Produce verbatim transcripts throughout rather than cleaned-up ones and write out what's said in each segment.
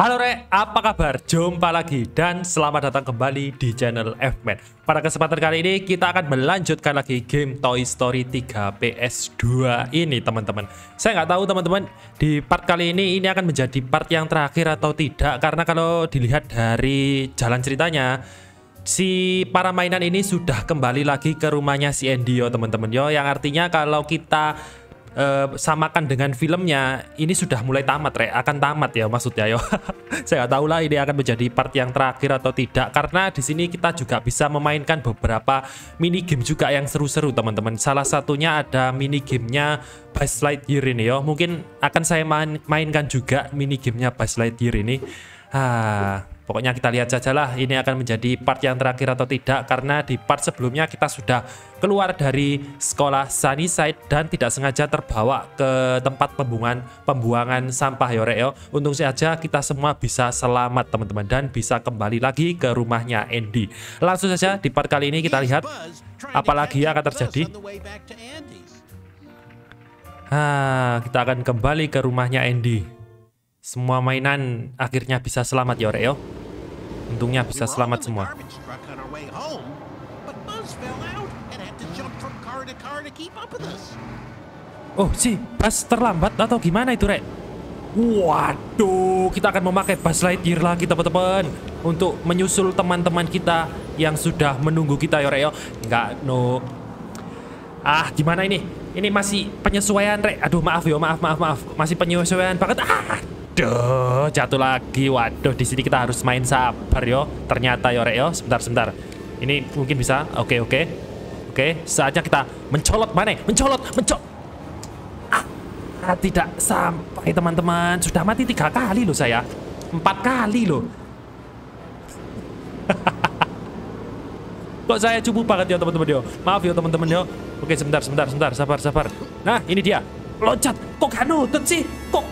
Halo Rek, apa kabar? Jumpa lagi dan selamat datang kembali di channel F-Man. Pada kesempatan kali ini kita akan melanjutkan lagi game Toy Story tiga P S dua ini teman-teman. Saya nggak tahu teman-teman di part kali ini ini akan menjadi part yang terakhir atau tidak. Karena kalau dilihat dari jalan ceritanya, si para mainan ini sudah kembali lagi ke rumahnya si Andy yo teman-teman yo. Yang artinya kalau kita Uh, samakan dengan filmnya, ini sudah mulai tamat, Rek. Akan tamat ya maksudnya yo. Saya nggak tahu lah ini akan menjadi part yang terakhir atau tidak, karena di sini kita juga bisa memainkan beberapa mini game juga yang seru-seru teman-teman. Salah satunya ada mini gamenya Buzz Lightyear ini yo. Mungkin akan saya main mainkan juga mini gamenya Buzz Lightyear ini. Ah, pokoknya kita lihat saja lah ini akan menjadi part yang terakhir atau tidak, karena di part sebelumnya kita sudah keluar dari sekolah Sunnyside dan tidak sengaja terbawa ke tempat pembuangan pembuangan sampah ya Rek yo. Untung saja kita semua bisa selamat teman-teman dan bisa kembali lagi ke rumahnya Andy. Langsung saja di part kali ini kita lihat apalagi yang akan terjadi. Ah, kita akan kembali ke rumahnya Andy. Semua mainan akhirnya bisa selamat ya Rek yo. Untungnya bisa selamat semua. Oh, si Buzz terlambat atau gimana itu, Rek? Waduh, kita akan memakai Buzz Lightyear lagi teman-teman untuk menyusul teman-teman kita yang sudah menunggu kita ya Rek yo. Enggak, no. Ah, gimana ini? Ini masih penyesuaian, Rek. Aduh, maaf yo, maaf, maaf, maaf. Masih penyesuaian banget. Ah. Duh, jatuh lagi. Waduh, di sini kita harus main sabar yo. Ternyata yo Rek yo. Sebentar, sebentar. Ini mungkin bisa. Oke, oke. Oke, saatnya kita mencolot mana? Mencolot, mencolot. Ah, tidak sampai teman-teman. Sudah mati tiga kali loh saya. Empat kali loh. Kok saya cupu banget ya teman-teman yo. Maaf ya teman-teman yo. Oke, sebentar, sebentar, sebentar. Sabar, sabar. Nah, ini dia. Loncat. Kok gak nutut sih? Kok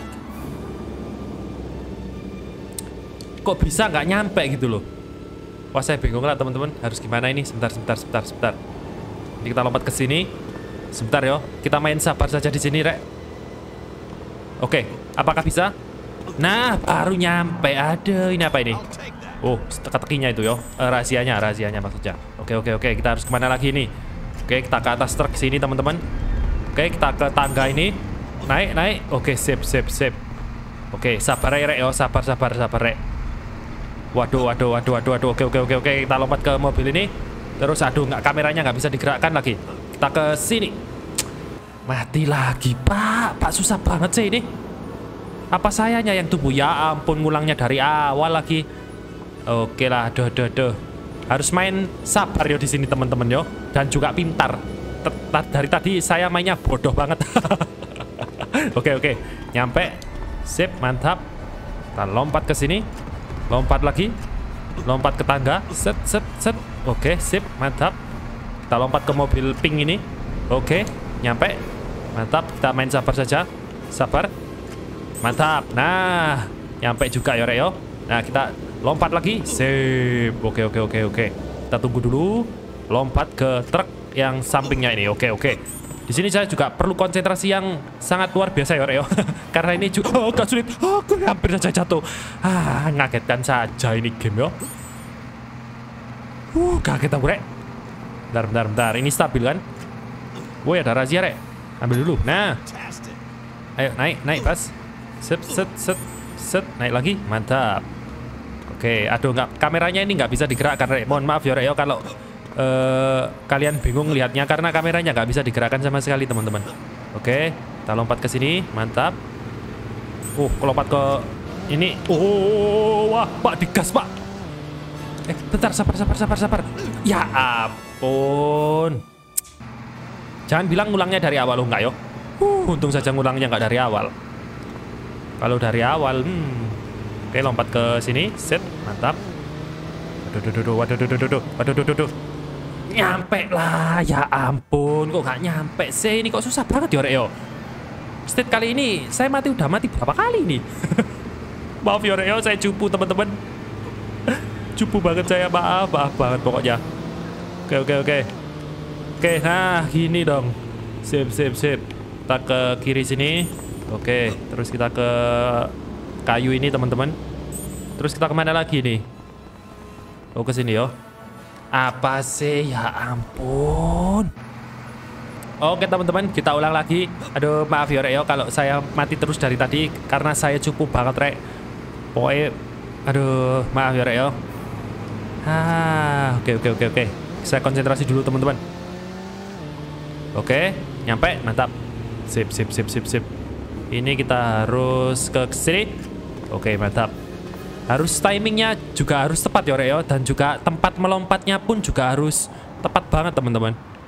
Kok bisa nggak nyampe gitu loh. Wah, saya bingung lah teman-teman. Harus gimana ini? Sebentar, sebentar, sebentar, sebentar. Ini kita lompat ke sini. Sebentar yo. Kita main sabar saja di sini, Rek. Oke, apakah bisa? Nah, baru nyampe. Ada ini apa ini? Oh, teka-tekinya itu yo. Eh, rahasianya, rahasianya maksudnya. Oke, oke, oke. Kita harus kemana lagi nih? Oke, kita ke atas truk sini teman-teman. Oke, kita ke tangga ini. Naik, naik. Oke, sip, sip, sip. Oke, sabar ya, Rek yo. Sabar, sabar, sabar, Rek. Waduh, waduh, waduh, waduh, waduh. Oke, oke, oke, oke. Kita lompat ke mobil ini. Terus, aduh, nggak, kameranya nggak bisa digerakkan lagi. Kita ke sini. Mati lagi, Pak. Pak, susah banget sih ini. Apa sayanya yang tumbuh? Ya ampun, ngulangnya dari awal lagi. Oke lah, aduh, aduh, aduh. Harus main sabar yo di sini teman-teman yo. Dan juga pintar. Dari tadi saya mainnya bodoh banget. Oke, oke. Nyampe. Sip, mantap. Kita lompat ke sini. Lompat lagi. Lompat ke tangga. Set, set, set. Oke, sip, mantap. Kita lompat ke mobil pink ini. Oke, nyampe. Mantap, kita main sabar saja. Sabar. Mantap. Nah, nyampe juga ya Rek yo. Nah, kita lompat lagi. Sip. Oke, oke, oke, oke. Kita tunggu dulu. Lompat ke truk yang sampingnya ini. Oke, oke. Di sini saya juga perlu konsentrasi yang sangat luar biasa ya Rek yo. Karena ini juga oh, agak sulit. Oh, aku hampir saja jatuh. Ah, ngagetkan saja ini game yo. Uh, kaget aku, Rek. Bentar, bentar, bentar. Ini stabil kan? Woi, ada razia, Rek. Ambil dulu. Nah. Ayo, naik, naik, pas. Set, set, set, set. Naik lagi. Mantap. Oke, aduh, nggak, kameranya ini nggak bisa digerakkan, Rek. Mohon maaf ya, Rek, yo, kalau uh, kalian bingung lihatnya karena kameranya nggak bisa digerakkan sama sekali, teman-teman. Oke, kita lompat ke sini. Mantap. Uh, lompat ke ini. Oh, wah, Pak, digas, Pak. Eh, bentar, sabar, sabar, sabar, sabar. Ya ampun. Jangan bilang ngulangnya dari awal, lo enggak yo. Uh, untung saja ngulangnya nggak dari awal. Kalau dari awal, hmm. Oke, lompat ke sini, set, mantap. Waduh, waduh, waduh, waduh, waduh, waduh, waduh, waduh. Nyampe lah, ya ampun, kok nggak nyampe sih? Ini kok susah banget ya, Rek yo. State kali ini saya mati udah mati berapa kali nih? Maaf ya, Rek yo, saya cupu teman-teman. Cupu banget saya, maaf, maaf banget pokoknya. Oke, oke, oke. Oke, nah gini dong. Sip, sip, sip. Kita ke kiri sini. Oke, terus kita ke kayu ini teman-teman. Terus kita kemana lagi nih? Oh, ke sini yo. Apa sih? Ya ampun. Oke teman-teman, kita ulang lagi. Aduh, maaf ya rek yo kalau saya mati terus dari tadi karena saya cukup banget rek. Pokoknya, aduh, maaf ya rek yo. Ah, oke oke oke oke. Saya konsentrasi dulu teman-teman. Oke, nyampe, mantap. Sip sip sip sip sip. Ini kita harus ke sini. Oke, mantap. Harus timingnya juga harus tepat ya rek yo, dan juga tempat melompatnya pun juga harus tepat banget teman-teman.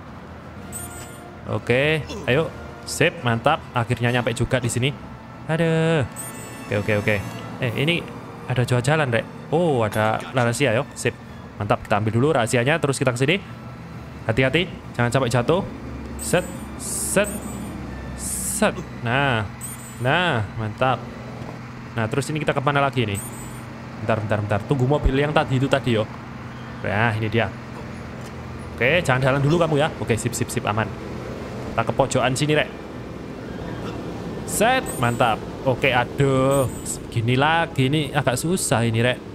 Oke, ayo, sip, mantap. Akhirnya nyampe juga di sini. Aduh, oke oke oke. Eh, ini ada jual jalan, rek. Oh, ada rahasia, yo, sip, mantap. Kita ambil dulu rahasianya, terus kita ke sini. Hati-hati, jangan sampai jatuh. Set, set, set. Nah, nah, mantap. Nah, terus ini kita kemana lagi nih? Bentar, bentar, bentar. Tunggu mobil yang tadi itu tadi, yo. Nah, ini dia. Oke, jangan jalan dulu kamu ya. Oke, sip, sip, sip, aman. Kita ke pojokan sini rek. Set, mantap. Oke, aduh, gini lagi ini agak susah ini rek.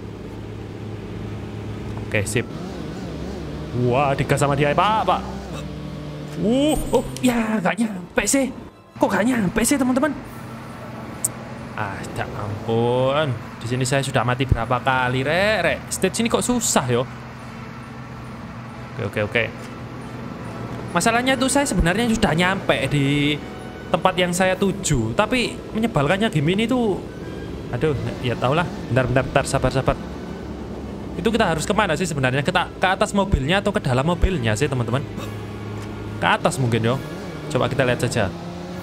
Oke, sip. Wah, digas sama dia pak, pak. Uh, oh, ya gak nyampe sih. Kok gak nyampe sih teman-teman? Ah, ya ampun. Di sini saya sudah mati berapa kali rek, rek. Stage ini kok susah yo. Oke, oke, oke. Masalahnya tuh saya sebenarnya sudah nyampe di tempat yang saya tuju, tapi menyebalkannya game ini tuh, aduh, ya tau lah. Bentar, bentar, bentar, sabar, sabar. Itu kita harus kemana sih sebenarnya? Kita ke atas mobilnya atau ke dalam mobilnya sih teman-teman? Ke atas mungkin yo. Coba kita lihat saja.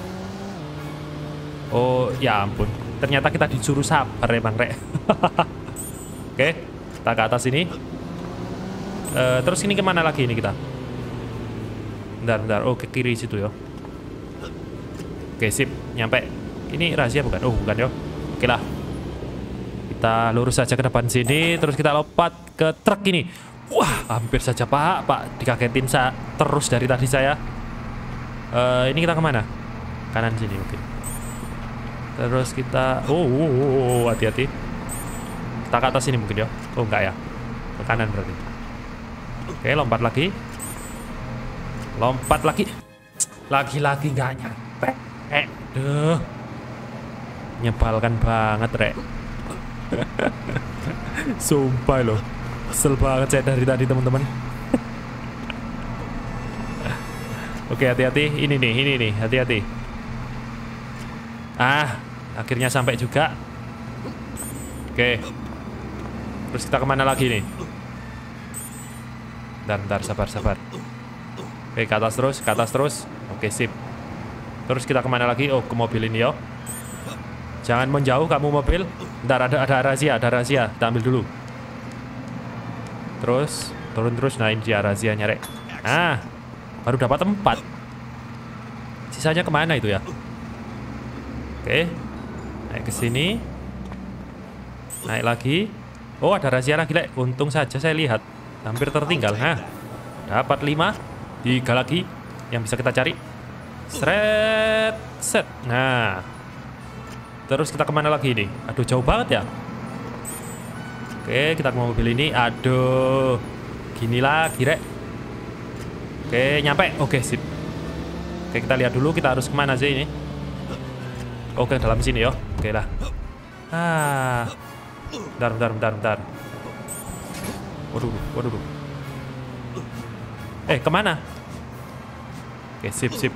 Oh ya ampun, ternyata kita disuruh sabar emang rek. Oke, kita ke atas ini. Uh, terus ini kemana lagi ini kita? Bentar, bentar. Oh, ke kiri situ yo. Oke, sip. Nyampe. Ini rahasia bukan? Oh, bukan yo. Oke lah. Kita lurus saja ke depan sini. Terus kita lompat ke truk ini. Wah, hampir saja pak. Pak, dikagetin saya terus dari tadi saya. Uh, ini kita kemana? Kanan sini, oke. Terus kita... Oh, oh, oh, hati-hati. Kita ke atas sini mungkin yo. Oh, enggak ya. Ke kanan berarti. Oke, lompat lagi. Lompat lagi. Lagi-lagi nggak nyampe. Eh, duh. Nyebalkan banget, rek. Sumpah loh. Kesel banget saya dari tadi, teman-teman. Oke, hati-hati. Ini nih, ini nih. Hati-hati. Ah, akhirnya sampai juga. Oke. Terus kita kemana lagi nih? Bentar, bentar, sabar, sabar. Oke, ke atas terus, ke atas terus. Oke, sip. Terus kita kemana lagi? Oh, ke mobil ini yo. Jangan menjauh kamu mobil. Bentar, ada, ada rahasia, ada rahasia. Kita ambil dulu. Terus, turun terus. Nah, ini dia rahasianya, rek. Ah, baru dapat tempat. Sisanya kemana itu ya? Oke, naik ke sini. Naik lagi. Oh, ada rahasia lagi, rek. Untung saja saya lihat. Hampir tertinggal. Nah, dapat lima. Tiga lagi yang bisa kita cari. Seret, set. Nah, terus kita kemana lagi nih? Aduh, jauh banget ya. Oke, kita ke mobil ini. Aduh, gini lagi rek. Oke, nyampe. Oke, sip. Oke, kita lihat dulu kita harus kemana sih ini. Oke, dalam sini yo. Oke lah. Ah, bentar, bentar, bentar, bentar. Waduh, waduh. Eh, kemana? Oke, sip, sip.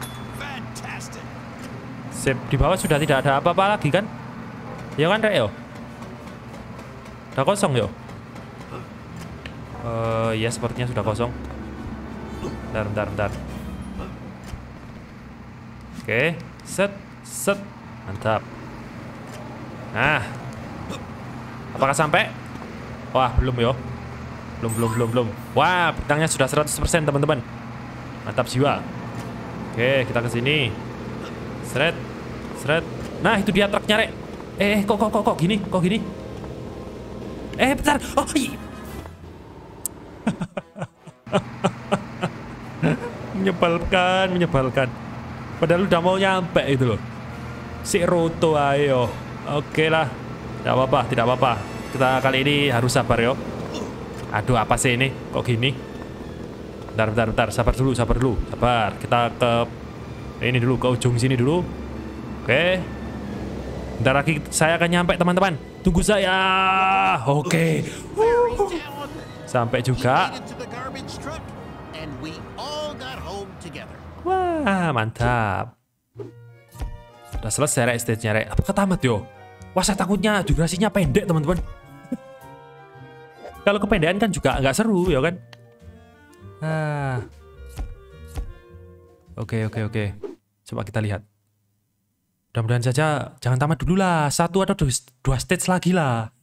Sip, di bawah sudah tidak ada apa-apa lagi kan? Ya kan, rek yo? Udah kosong yo? Uh, ya, sepertinya sudah kosong. Bentar, bentar, bentar. Oke, set, set. Mantap. Nah. Apakah sampai? Wah, belum yo. Belum, belum, belum, belum. Wah, bintangnya sudah seratus persen teman-teman. Mantap jiwa. Oke, kita ke sini. Seret, seret. Nah, itu dia truknya, rek. Eh, kok, kok, kok, kok gini, kok gini? Eh, bentar. Oh, iya. Menyebalkan, menyebalkan. Padahal udah mau nyampe itu loh. Si Roto, ayo. Oke lah. Tidak apa-apa, tidak apa-apa. Kita kali ini harus sabar yo. Aduh, apa sih ini? Kok gini? Bentar, bentar, bentar. Sabar dulu, sabar dulu. Sabar. Kita ke ini dulu, ke ujung sini dulu. Oke. Bentar lagi saya akan nyampe, teman-teman. Tunggu saya. Oke. Sampai juga. Wah, mantap. Udah selesai rek stage-nya rek. Apa ketamat yo? Wah, saya takutnya durasinya pendek, teman-teman. Kalau kependekan kan juga nggak seru ya kan? Ah. Oke, oke, oke. Coba kita lihat. Mudah-mudahan saja jangan tamat dulu lah. Satu atau dua, dua stage lagi lah.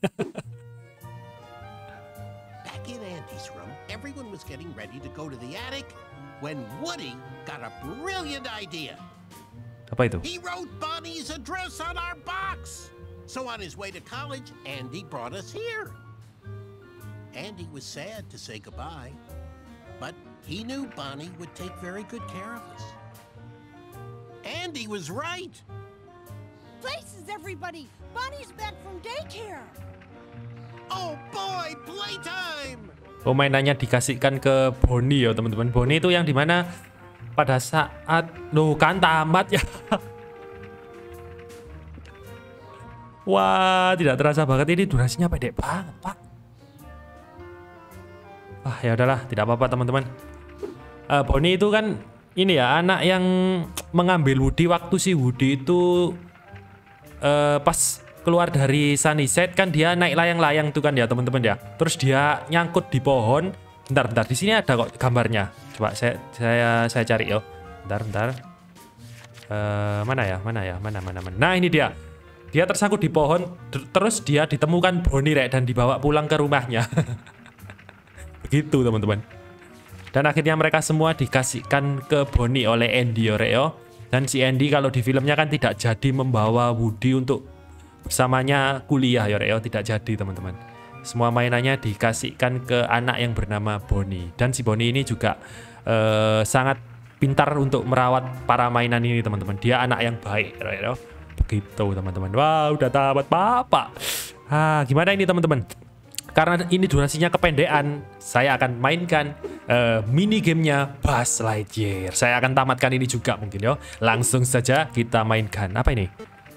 Back in Andy's room, everyone was getting ready to go to the attic when Woody got a brilliant idea. Apa itu? He wrote Bonnie's address on our box. So on his way to college, Andy brought us here. Andy was sad to say goodbye, but he knew Bonnie would take very good care of us. Andy was right. Places, everybody! Bonnie's back from daycare. Oh boy, playtime! Oh, mainannya dikasihkan ke Bonnie ya teman-teman. Bonnie itu yang dimana pada saat loh kan tamat ya. Wah, tidak terasa banget ini durasinya pendek banget, Pak. Ah, ya udahlah, tidak apa-apa teman-teman. Uh, Bonnie itu kan ini ya anak yang mengambil Woody waktu si Woody itu uh, pas keluar dari Sunnyside kan dia naik layang-layang tuh kan ya teman-teman ya. Terus dia nyangkut di pohon. Bentar, bentar. Di sini ada kok gambarnya. Coba saya saya saya cari yo. Bentar, bentar. Uh, mana ya? Mana ya? Mana mana mana. Nah, ini dia. Dia tersangkut di pohon, terus dia ditemukan Bonnie rek dan dibawa pulang ke rumahnya. Begitu teman-teman. Dan akhirnya mereka semua dikasihkan ke Bonnie oleh Andy rek yo. Dan si Andy kalau di filmnya kan tidak jadi membawa Woody untuk bersamanya kuliah ya rek yo, tidak jadi teman-teman. Semua mainannya dikasihkan ke anak yang bernama Bonnie. Dan si Bonnie ini juga uh, sangat pintar untuk merawat para mainan ini teman-teman. Dia anak yang baik rek yo. Begitu teman-teman. Wah, udah tamat Bapak. Ah, gimana ini teman-teman? Karena ini durasinya kependekan, saya akan mainkan uh, mini gamenya Buzz Lightyear. Saya akan tamatkan ini juga mungkin yo. Langsung saja kita mainkan. Apa ini?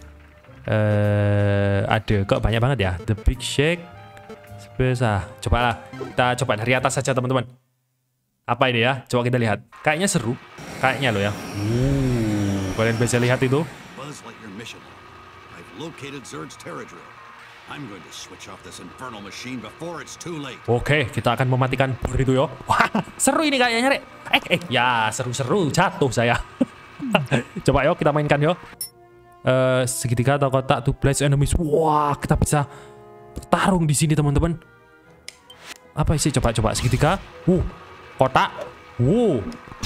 Uh, ada kok banyak banget ya. The Big Shake. Bisa. Cobalah. Kita coba dari atas saja teman-teman. Apa ini ya? Coba kita lihat. Kayaknya seru. Kayaknya loh ya. Uh, kalian bisa lihat itu. Mission. I've located Zerd's Terra Drill. I'm going to switch off this infernal machine before it's too late. Oke, kita akan mematikan bor itu yo. Wah, seru ini kayaknya, Rek. Eh, eh, ya seru-seru, jatuh saya. Coba yo kita mainkan yo. Uh, segitiga atau kotak to blast enemies. Wah, kita bisa bertarung di sini teman-teman. Apa sih? Coba-coba segitiga. Uh, kotak. Uh.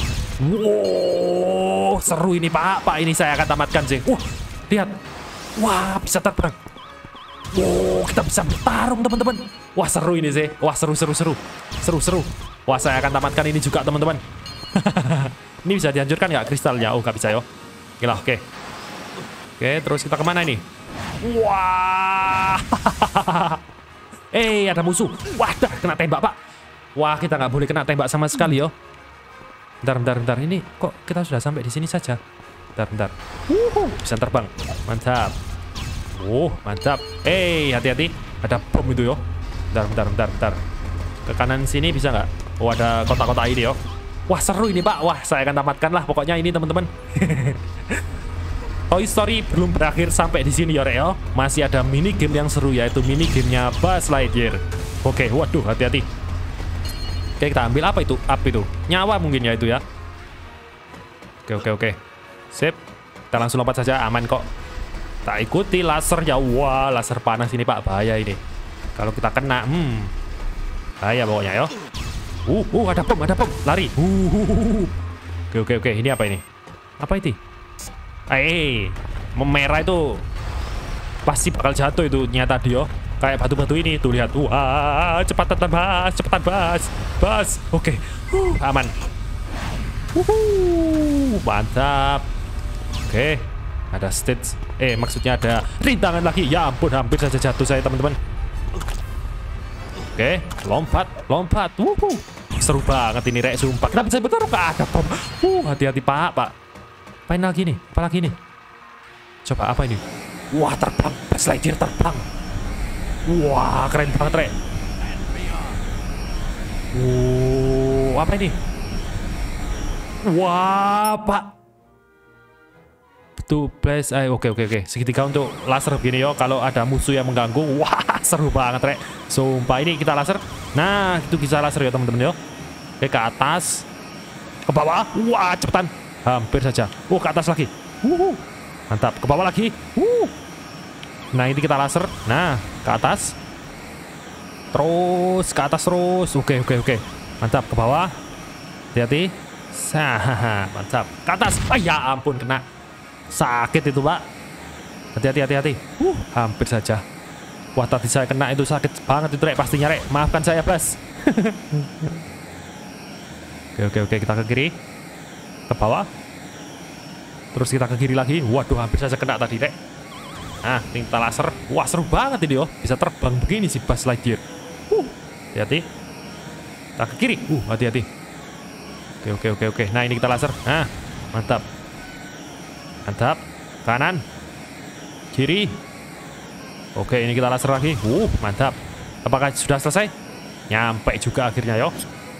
Wow, seru ini Pak. Pak ini saya akan tamatkan sih. Wah, lihat. Wah, bisa terbang. Wow, kita bisa bertarung teman-teman. Wah, seru ini sih. Wah, seru seru seru. Seru seru. Wah, saya akan tamatkan ini juga teman-teman. Ini bisa dihancurkan nggak kristalnya? Oh, nggak bisa yo. Oke lah, oke. Oke, terus kita kemana ini? Wah. Eh, ada musuh. Wah, dah kena tembak Pak. Wah, kita nggak boleh kena tembak sama sekali yo. Bentar, bentar, bentar. Ini kok kita sudah sampai di sini saja. Bentar, bentar. Wuhu, bisa terbang. Mantap. Oh, mantap. Eh, hey, hati-hati. Ada bom itu yo. Bentar, bentar, bentar, bentar. Ke kanan sini bisa nggak? Oh, ada kotak-kotak ini yo. Wah, seru ini Pak. Wah, saya akan tamatkan lah pokoknya ini teman-teman. Toy Story belum berakhir sampai di sini ya Reo. Masih ada mini game yang seru yaitu mini gamenya Buzz Lightyear. Oke, waduh, hati-hati. Oke, kita ambil apa itu? Apa itu? Nyawa mungkin ya itu ya. Oke, oke, oke. Sip. Kita langsung lompat saja, aman kok. Tak ikuti laser ya. Wah, laser panas ini Pak, bahaya ini. Kalau kita kena, hmm. Bahaya pokoknya ya. Uh, uh, ada bom, ada bom. Lari. Uh, uh, uh. Oke, oke, oke. Ini apa ini? Apa itu? Eh, memerah itu pasti bakal jatuh itu nyata dia. Kayak batu-batu ini tuh lihat. Wah, cepatan Bas, cepatan Bas. Bas. Oke. Uh, aman. Uhuh, mantap. Oke. Ada stage. Eh, maksudnya ada rintangan lagi. Ya ampun, hampir saja jatuh saya, teman-teman. Oke, lompat, lompat. Wuhu. Seru banget ini rek, sumpah. Kenapa bisa betul kok ada bom? Uh, hati-hati Pak, Pak. Apain lagi nih? Apa lagi nih? Coba apa ini? Wah, terbang. Buzz Lightyear terbang. Wah, keren banget rek. Wow, apa ini? Wah, Pak. Betul, place. Eh, oke, oke, oke. Segitiga untuk laser begini yo. Kalau ada musuh yang mengganggu, wah, seru banget rek. Sumpah, ini kita laser. Nah, itu bisa laser ya teman-teman yo. Oke, ke atas, ke bawah. Wah, cepetan. Hampir saja. Oh, ke atas lagi. Wuhu. Mantap. Ke bawah lagi. Wuh. Nah, ini kita laser. Nah, ke atas. Terus ke atas terus. Oke, oke, oke. Mantap. Ke bawah. Hati-hati. Sah, mantap. Ke atas. Oh, ya ampun, kena. Sakit itu, Pak. Hati-hati, hati-hati. Uh, hampir saja. Wah, tadi saya kena itu sakit banget itu, Rek. Pastinya, Rek. Maafkan saya, Bas. Oke, oke, oke. Kita ke kiri. Ke bawah. Terus kita ke kiri lagi. Waduh, hampir saja kena tadi, Rek. Nah, kita laser. Wah, seru banget ini, yo. Bisa terbang begini si Buzz Lightyear. Uh, hati-hati. Kita ke kiri. Uh, hati-hati. Oke, oke, oke, oke. Nah, ini kita laser. Nah, mantap. Mantap. Kanan. Kiri. Oke, ini kita laser lagi. Uh, mantap. Apakah sudah selesai? Nyampe juga akhirnya, yo.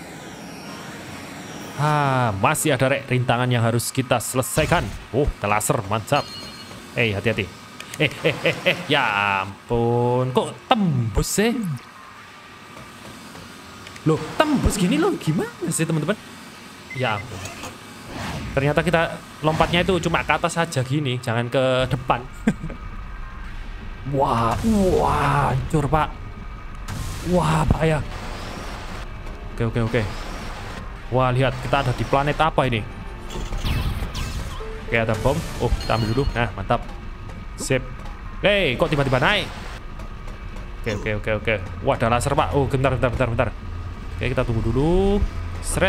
Ah, masih ada rek rintangan yang harus kita selesaikan. Oh, kita laser. Mantap. Eh, hati-hati. Eh, eh, eh, eh. Ya ampun. Kok tembus sih? Loh, tembus gini loh. Gimana sih, teman-teman? Ya ampun. Ternyata kita lompatnya itu cuma ke atas saja gini, jangan ke depan. Wah, wah, hancur Pak. Wah, bahaya. Oke, oke, oke. Wah, lihat kita ada di planet apa ini? Oke, ada bom. Oh, kita ambil dulu. Nah, mantap. Sip. Hei, kok tiba-tiba naik? Oke, oke, oke, oke. Wah, ada laser Pak. Oh, bentar, bentar, bentar, bentar. Oke, kita tunggu dulu. Sret.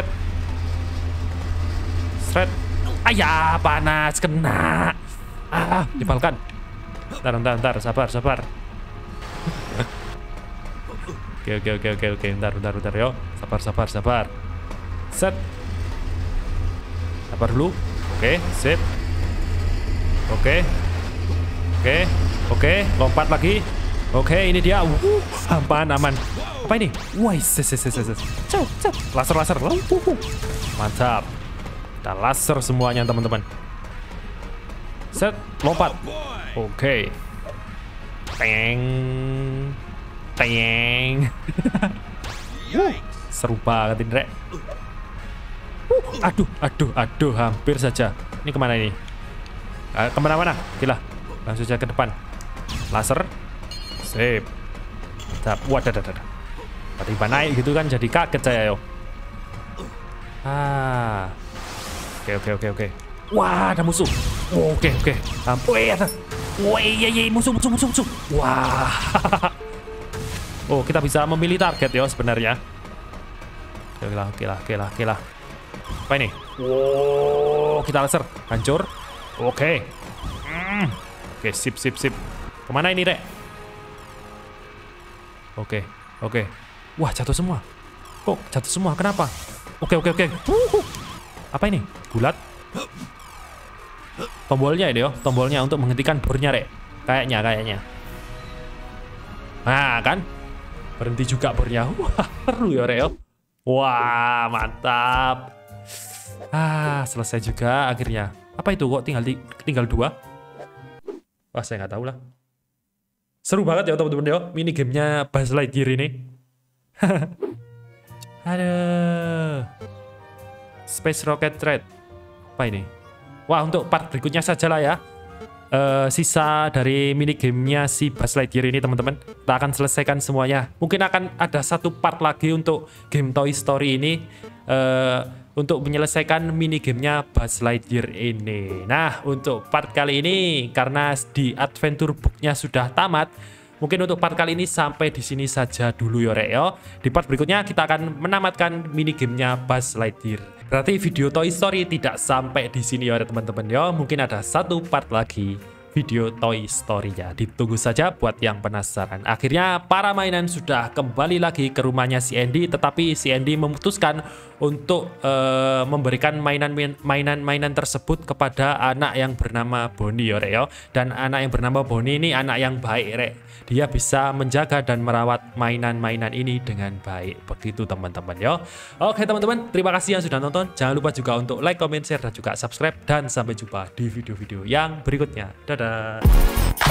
Ayah, panas, kena. Ah, dipalkan. Bentar, bentar, bentar, sabar, sabar. Oke, oke, oke, oke, oke, bentar, bentar, bentar, yuk. Sabar, sabar, sabar. Set. Sabar dulu. Oke, sip. Oke. Oke, oke, lompat lagi. Oke, ini dia. Uh, aman, aman. Apa ini? Wah, ses, ses, ses, ses. Cep, cep. Laser, laser. Mantap. Kita laser semuanya teman-teman. Set, lompat. Oke. Teng. Teng. uh, seru banget ini, Rek. Uh, aduh, aduh, aduh, hampir saja. Ini kemana ini? Uh, kemana-mana? Gila. Langsung saja ke depan. Laser. Sip. Mantap. Wadah, wadah, wadah. Tiba-tiba naik gitu kan, jadi kaget saya, yo. Ah. Oke, oke, oke, oke. Wah, ada musuh. Oke, oke. Ampun, ada. Wah, iya, iya, musuh, musuh, musuh, musuh. Wah. Oh, kita bisa memilih target ya sebenarnya. Oke lah, oke lah, oke lah, oke lah. Apa ini? Wow, kita laser. Hancur. Oke. Mm. Oke, sip, sip, sip. Kemana ini, Rek? Oke, oke. Wah, jatuh semua. Kok jatuh semua? Kenapa? Oke, oke, oke. Uhuh. Apa ini? Bulat. Tombolnya ini yo, tombolnya untuk menghentikan bornya, Rek. Kayaknya, kayaknya. Nah, kan? Berhenti juga bornya. Wah, seru ya, Rek yo. Wah, mantap. Ah, selesai juga akhirnya. Apa itu kok tinggal di, tinggal dua? Wah, saya nggak tahu lah. Seru banget ya teman-teman yo, mini gamenya Buzz Lightyear ini. Aduh. Space Rocket Thread. Apa ini? Wah, untuk part berikutnya saja lah ya. Uh, sisa dari mini gamenya si Buzz Lightyear ini teman-teman. Kita akan selesaikan semuanya. Mungkin akan ada satu part lagi untuk game Toy Story ini. Uh, untuk menyelesaikan mini gamenya Buzz Lightyear ini. Nah, untuk part kali ini karena di adventure book-nya sudah tamat, mungkin untuk part kali ini sampai di sini saja dulu ya, Rek yo. Di part berikutnya kita akan menamatkan mini gamenya Buzz Lightyear. Berarti video Toy Story tidak sampai di sini ya teman-teman ya. Mungkin ada satu part lagi. video Toy Story-nya. Ditunggu saja buat yang penasaran. Akhirnya para mainan sudah kembali lagi ke rumahnya si Andy, tetapi si Andy memutuskan untuk uh, memberikan mainan-mainan tersebut kepada anak yang bernama Bonnie ya, Rek, ya. Dan anak yang bernama Bonnie ini anak yang baik, Rek. Dia bisa menjaga dan merawat mainan-mainan ini dengan baik. Begitu teman-teman ya. Oke teman-teman, terima kasih yang sudah nonton. Jangan lupa juga untuk like, comment, share, dan juga subscribe. Dan sampai jumpa di video-video yang berikutnya. Dadah.